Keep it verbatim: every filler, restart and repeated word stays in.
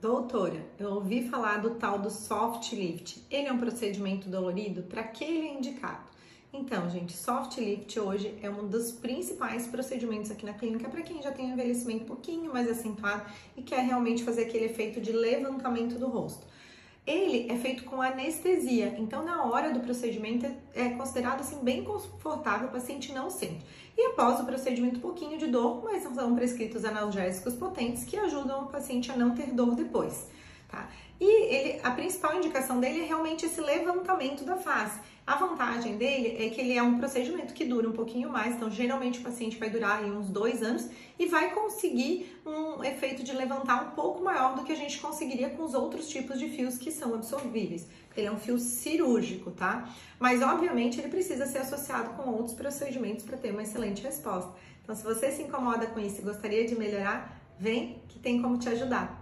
Doutora, eu ouvi falar do tal do soft lift. Ele é um procedimento dolorido? Para que ele é indicado? Então, gente, soft lift hoje é um dos principais procedimentos aqui na clínica para quem já tem um envelhecimento um pouquinho mais acentuado e quer realmente fazer aquele efeito de levantamento do rosto. Ele é feito com anestesia, então na hora do procedimento é considerado assim bem confortável, o paciente não sente. E após o procedimento um pouquinho de dor, mas são prescritos analgésicos potentes que ajudam o paciente a não ter dor depois, tá? E ele, a principal indicação dele é realmente esse levantamento da face. A vantagem dele é que ele é um procedimento que dura um pouquinho mais, então geralmente o paciente vai durar aí uns dois anos e vai conseguir um efeito de levantar um pouco maior do que a gente conseguiria com os outros tipos de fios que são absorvíveis. Ele é um fio cirúrgico, tá? Mas obviamente ele precisa ser associado com outros procedimentos para ter uma excelente resposta. Então se você se incomoda com isso e gostaria de melhorar, vem que tem como te ajudar.